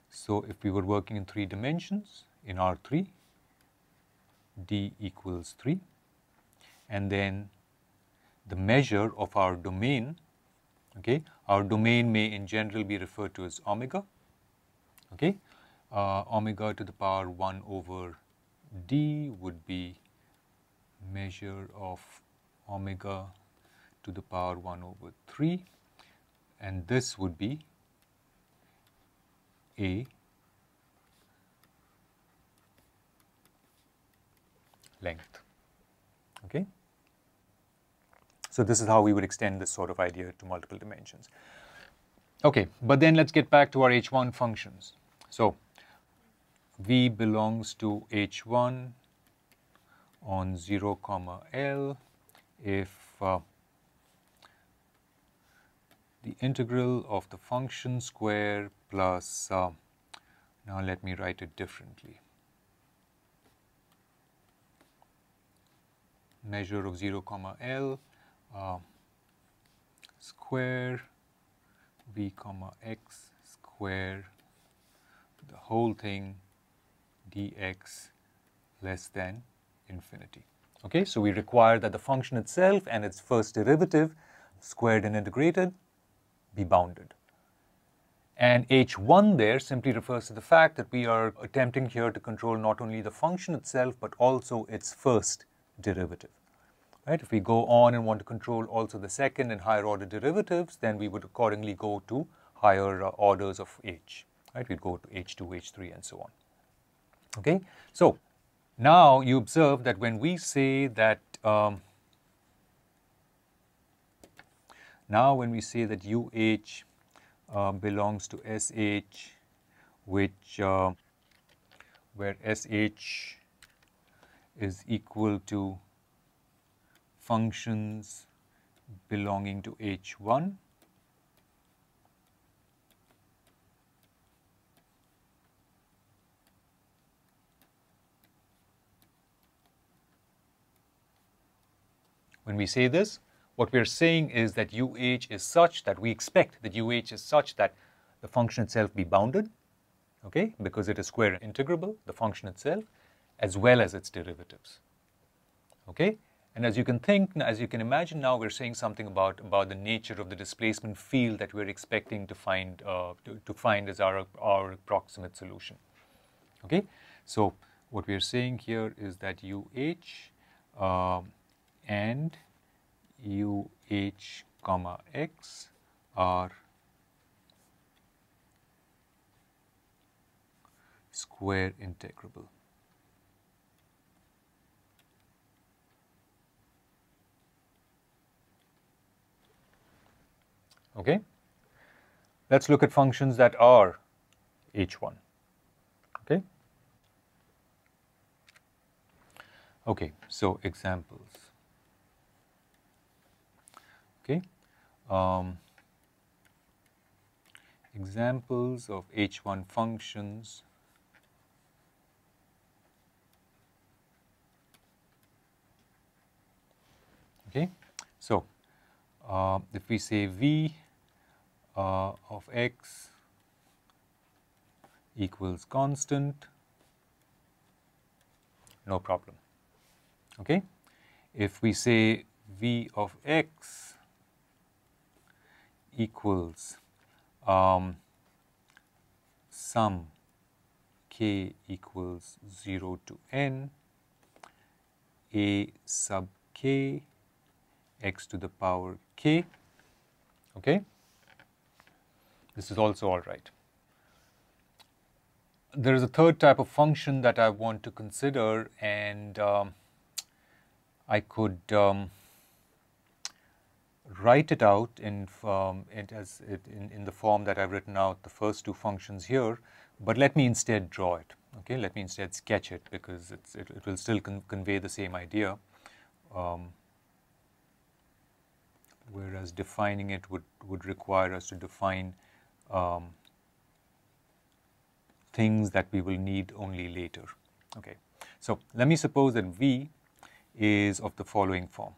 So if we were working in 3 dimensions, in R3, D equals 3, and then the measure of our domain, okay, our domain may in general be referred to as omega, okay, omega to the power 1 over D would be measure of omega to the power 1 over 3, and this would be A length, okay. So this is how we would extend this sort of idea to multiple dimensions. Okay, but then let's get back to our H1 functions. So V belongs to H1 on 0 comma L if the integral of the function square plus, now let me write it differently, measure of 0 comma L square V comma x square, the whole thing dx less than infinity. Okay, so we require that the function itself and its first derivative, squared and integrated, be bounded. And H1 there simply refers to the fact that we are attempting here to control not only the function itself, but also its first derivative. Right? If we go on and want to control also the second and higher order derivatives, then we would accordingly go to higher orders of H. Right? We'd go to H2, H3, and so on. Okay, so now you observe that when we say that UH belongs to SH, which where SH is equal to functions belonging to H1, when we say this, what we are saying is that UH is such that we expect that UH is such that the function itself be bounded, okay, because it is square integrable, the function itself, as well as its derivatives, okay. And as you can imagine now, we're saying something about the nature of the displacement field that we're expecting to find as our approximate solution, okay. So what we're saying here is that UH and UH comma x are square integrable. Okay, let's look at functions that are H1. Okay. Okay, so examples. Okay, examples of H1 functions. Okay, so if we say V of x equals constant, no problem. Okay, if we say V of x equals sum k equals 0 to n a sub k x to the power k, okay, this is also all right. There is a third type of function that I want to consider, and I could write it out in the form that I've written out the first two functions here, but let me instead draw it. Okay, let me instead sketch it, because it will still convey the same idea, whereas defining it would require us to define things that we will need only later. Okay, so let me suppose that V is of the following form: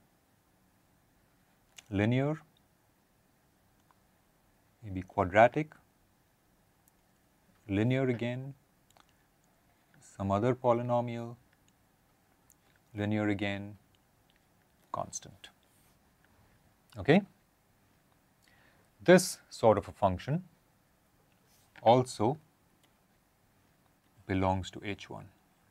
linear, maybe quadratic, linear again, some other polynomial, linear again, constant. Okay? This sort of a function also belongs to H1.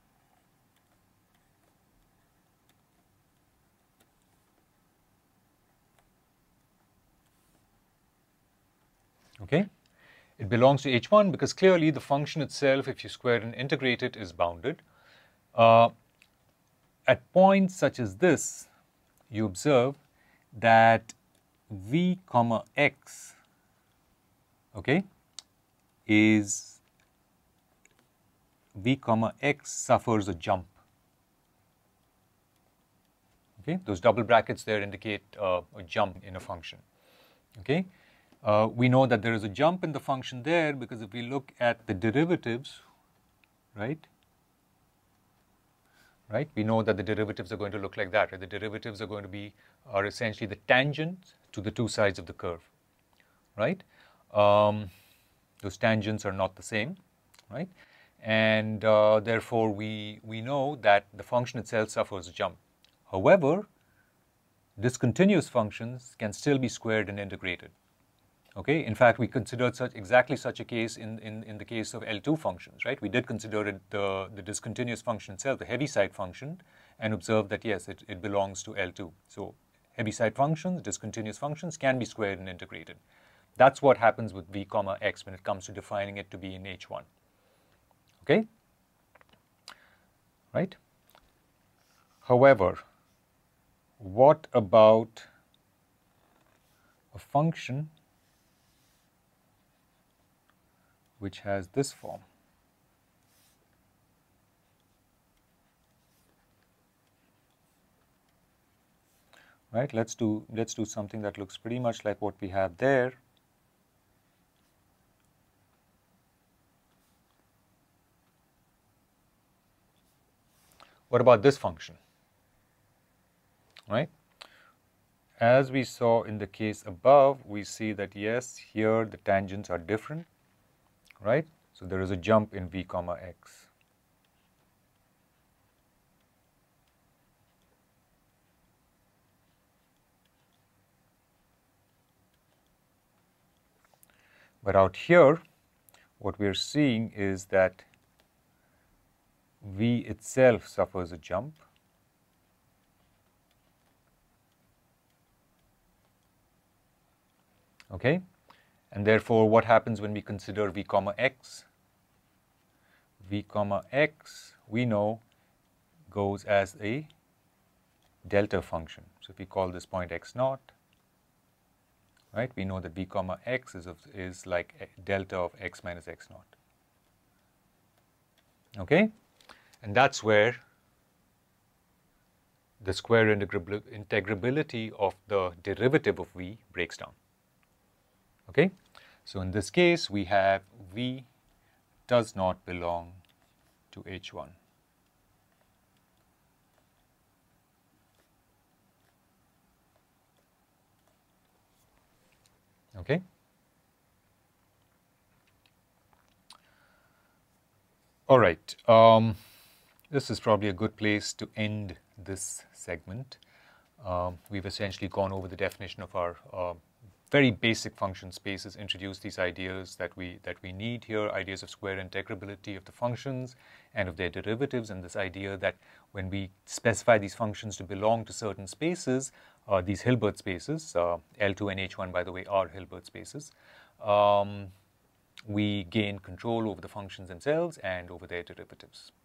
Okay? It belongs to H1 because clearly the function itself, if you square and integrate it, is bounded. At points such as this, you observe that v comma x, okay, is v comma x suffers a jump. Okay, those double brackets there indicate a jump in a function. Okay, we know that there is a jump in the function there because if we look at the derivatives, right, we know that the derivatives are going to look like that. Right? The derivatives are going to be are essentially the tangent to the two sides of the curve, right? Those tangents are not the same, right? And therefore, we know that the function itself suffers a jump. However, discontinuous functions can still be squared and integrated. Okay, in fact, we considered exactly such a case in the case of L2 functions, right? We did consider it the discontinuous function itself, the Heaviside function, and observed that yes, it belongs to L2. So Heaviside functions, discontinuous functions can be squared and integrated. That's what happens with v comma x when it comes to defining it to be in H1. Okay, right? However, what about a function which has this form? Right, let's do something that looks pretty much like what we have there. What about this function? Right? As we saw in the case above, we see that yes, here the tangents are different, right? So there is a jump in v comma x. But out here, what we are seeing is that v itself suffers a jump. Okay, and therefore what happens when we consider v comma x? V comma x, we know, goes as a delta function. So if we call this point x naught, right, we know that v comma x is like a delta of x minus x naught. Okay, and that's where the square integrability of the derivative of v breaks down. Okay, so in this case we have v does not belong to H1. Okay. All right. This is probably a good place to end this segment. We've essentially gone over the definition of our very basic function spaces, introduced these ideas that we need here, ideas of square integrability of the functions and of their derivatives, and this idea that when we specify these functions to belong to certain spaces, these Hilbert spaces, L2 and H1, by the way, are Hilbert spaces, we gain control over the functions themselves and over their derivatives.